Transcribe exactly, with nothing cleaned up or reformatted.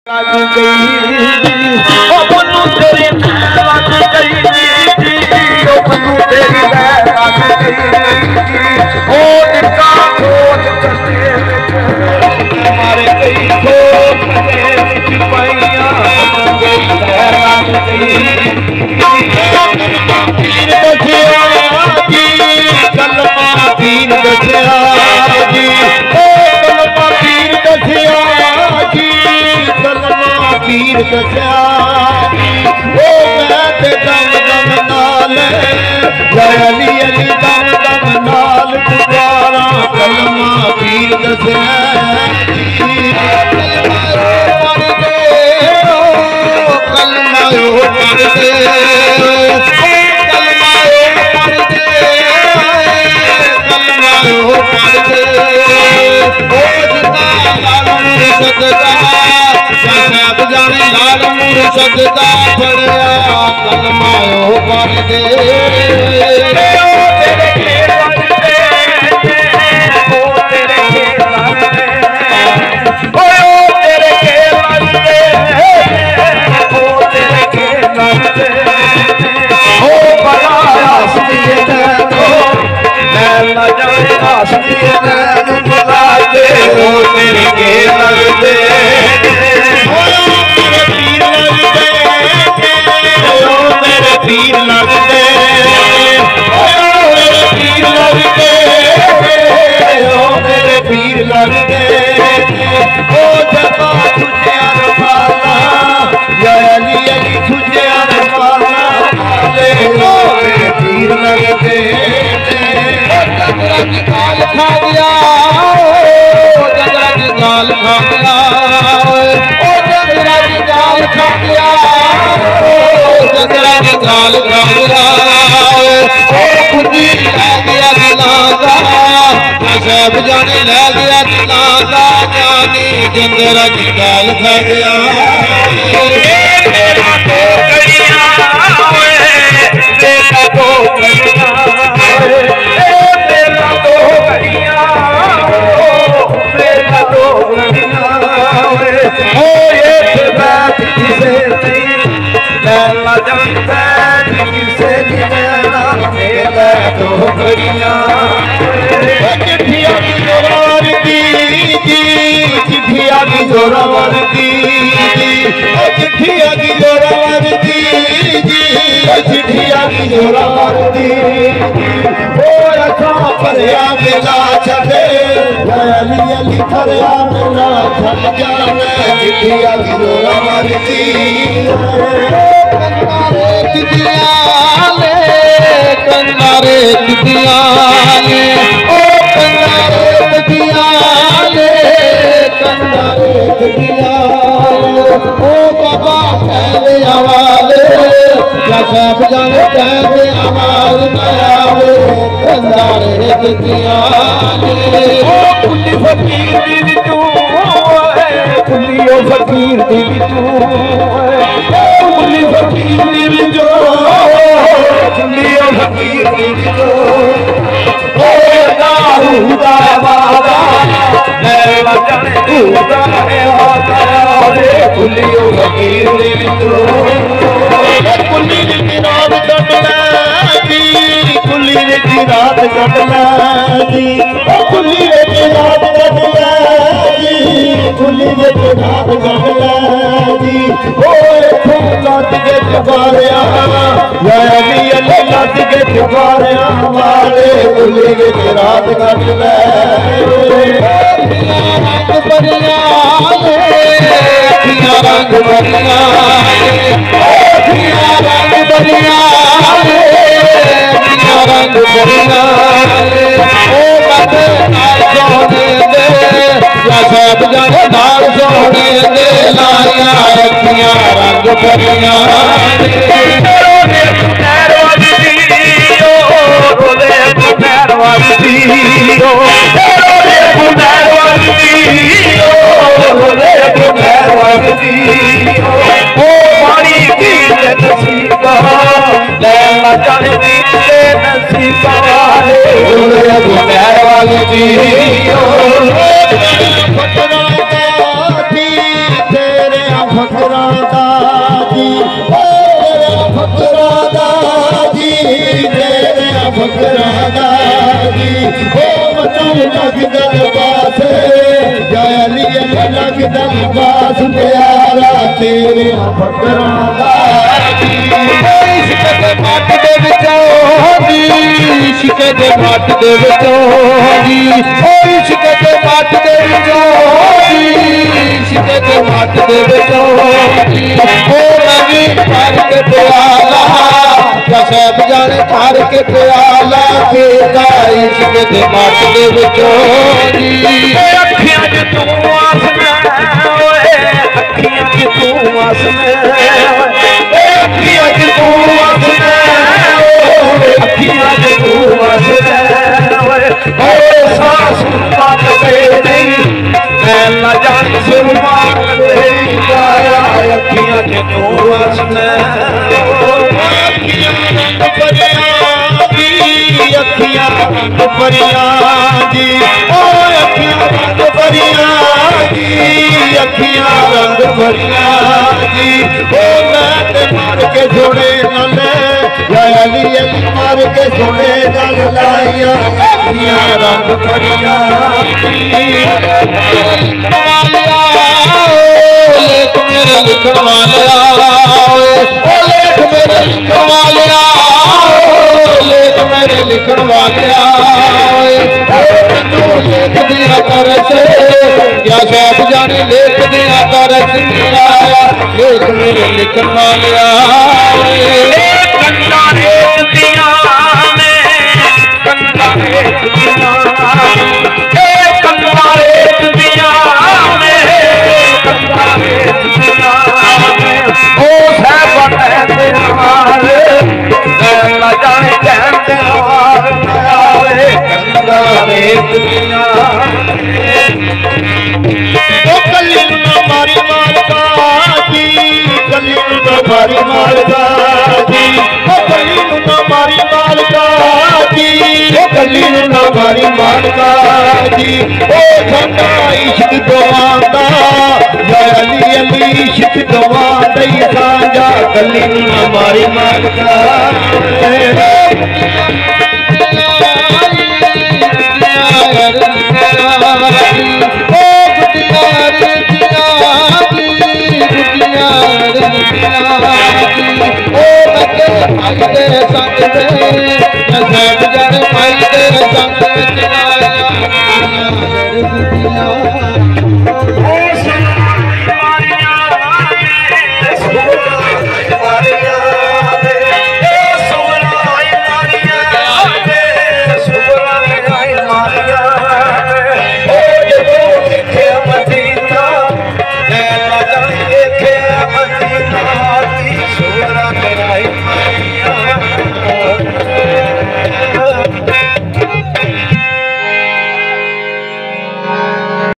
सजदा पड़या कलमायो पढ़ दे जाने लै गया दिलादा जानी जंदरा की गाल खा गया मेरा तो कड़िया मेरा तो कड़िया मेरा तो कड़िया मेरा तो कड़िया ओ ये बात किसे नहीं लैला जानता किसे नहीं लैला मेरा तो कड़िया चिट्ठिया की जोरावर दी चिट्ठिया की जोरावर दी चिट्ठिया की जोरावर दी चिट्ठिया की जोरावर दी ओ रखा भरिया मेला छे अली अली भरिया मेला छट जाने चिट्ठिया की जोरावर दी कंगारे चिट्ठिया सब जाने कहते आवाज नयावे कंधारे दिखिया ओ कुली फकीर दी तू कुली ओ फकीर दी तू कुली फकीर दी जो कुली ओ फकीर दी जो ओ दारू दा बाबा मैं वचन तू है होता रे कुली ओ फकीर दी तू कुली दी रात कटना दी कुली दी रात कटना दी कुली दी रात कटना दी कुली दी रात कटना दी ओ लत के चुबारिया अली अली लत के चुबारिया वाले कुली दी रात कटना रंग बरिया रंग बरिया रंग बरिया रंग बरिया ओ बदे नाल सोने दे या सब जाने नाल सोने दे लाया अखियां रंग बरिया तेरे लगदा लिबास या अली अली लगदा लिबास प्यारा तेरे फकरां दा इश्क दे मट दे विचों जी इश्क दे मट दे विचों जी ओ इश्क दे मट दे विचों जी इश्क दे मट दे विचों जी ओ नबी भर के प्याला या साहब जाने भर के प्याला पीता इश्क दे मट दे विचों जी अखियां च तू आसना ओए अखियां च तू आसना अखियां च तू आसना अखियां च तू आसना ओ सांस बात पे नहीं मैं न जान सुरमा नहीं गाया अखियां च तू आसना अखियां रंग परियां दी अखियां रंग परियां दी ओ अखियां रंग परियां दी अखियां रंग परियां दी ओ मैं ते मार के जोड़े नल या अली अली मार के जोड़े नल लाइया अखियां रंग परियां लेख मेरे लिखण वालिया ओ लेख मेरे लिखण वालिया लेख मेरे लिखण वालिया लेख दिया कर से या साहब जाने लेख दिया कर लेख मेरे लिखण वालिया कंधा रेत दिया कंधा रेत दिया कंधा रेत दिया कंधा रेत दिया ओ साहब कहते हार ना जाने कहते हार कंधा रेत दिया ओ कली ना मारी मारता जी कली ना मारी मारता जी ओ कली ना मारी मारता जी ओ कली ना मारी मारता जी ओ साडा इश्क दवांदा या अली अली इश्क दवांदा सांझा कली ना मारी मारता संग